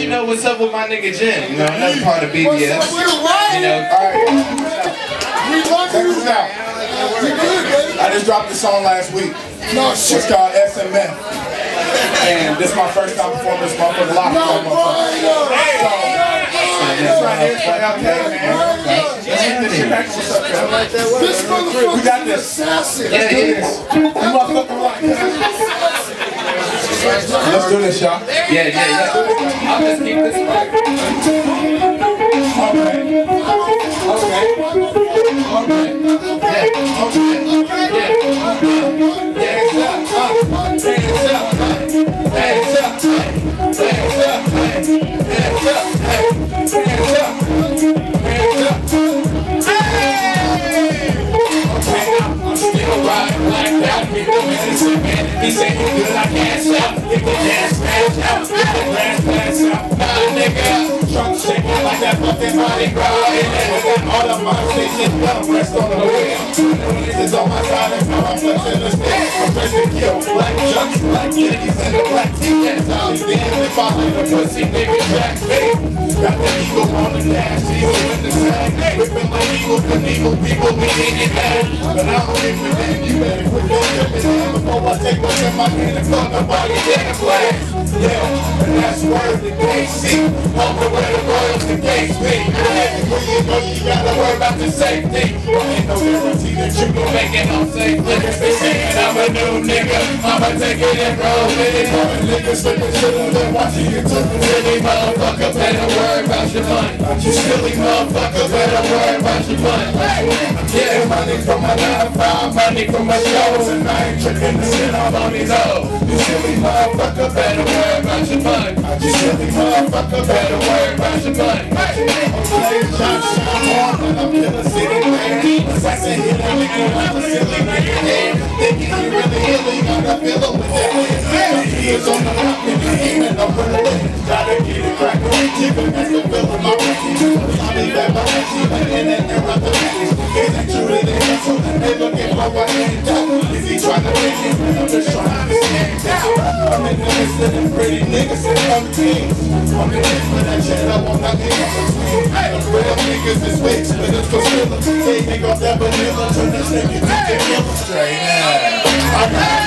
you know what's up with my nigga Jen. You know, another part of BBS. You know, alright. Check this out. I just dropped this song last week. It's called SMF. And this is my first time performing this motherfucker live. This right here is for LK, man. This motherfucker, we got this. Assassin. yeah, it is. You motherfucker right. Let's do this, y'all. Yeah. I'll just keep this mic. Okay. He said he good, I can't stop. If the gas pass out, if the grass pass out, nigga, trunk shaking like that fucking body crowd. And then I got all of my shit done, rest on the wheel. It's on my side and now I'm flexing the stick. I'm ready to kill black junks, black kitties, and the black t-cats. I'll be damned if I let a pussy nigga jack me. Got the eagle on the dash, eagle in the sack. Whipping like Evel Knievel, people meeting it back. But I don't give a damn, you better quit your tripping before I take what's in my hand and fuck up all your damn flags. Yeah, and that's word to KC. Over where the royals to KC. Everywhere you go, you gotta worry about the safety. Ain't no guarantee that you gon' make it home safe. Niggas they saying I'm a new nigga, I'ma take it and roll with it. Niggas slipping shit up and watching you took the silly motherfucker. Better worry about your money. You silly motherfucker, better worry about your money. Getting money from my 9 to 5, money from my shows, and I ain't tricking the shit I'm on these hoes. You silly motherfucker, better worry about your money. You silly motherfucker, better worry about your money. Shots on, and I'm in the city, man. Assassin hit a nigga, I'm a silly nigga. Thinking he really ill, you gotta fill him with that. He is on the rock, and he ain't up for the list. Gotta get it cracked, jiggle, that's the fill of my refuge. I leave that my refuge, and then you're up the refuge. Is that you really hustle? They looking for what ain't down. Is he trying to make it? I'm just trying to stand down. I'm in the midst of them pretty niggas and them teens. I'm in this for that shit, I want that nigga for sweet. The real niggas is weak, spitters for spillers. They take off that vanilla, turn this nigga to tequila. Straight up. I'm not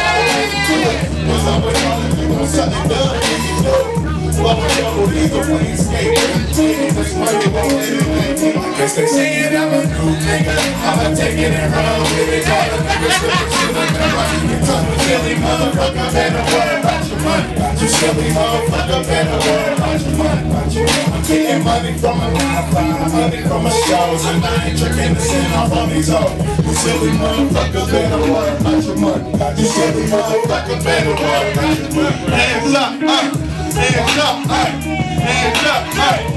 do it. Cause I'm with all of you, I'm something done, and you know it. Blowing double diesel when you skate. This money won't anything. Guess they saying I'm a new nigga, I'ma take it and run with it. All the niggas slipping shit up and running. You silly motherfucker, better worry about your money. You silly motherfucker, better worry about your money. I'm getting money from a 9 to 5, money from my shows, and I ain't tricking the sin off on these hoes. You silly motherfucker, better worry about your money. You silly motherfucker, better worry about your money. Hands up, hands up, hands up,